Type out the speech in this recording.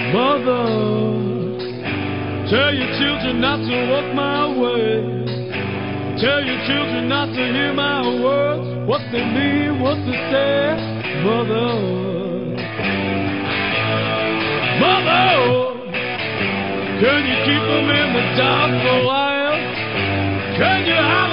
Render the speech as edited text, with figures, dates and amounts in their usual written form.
Mother, tell your children not to walk my way. Tell your children not to hear my words, what they mean, what they say. Mother, Mother, can you keep them in the dark for a while? Can you hide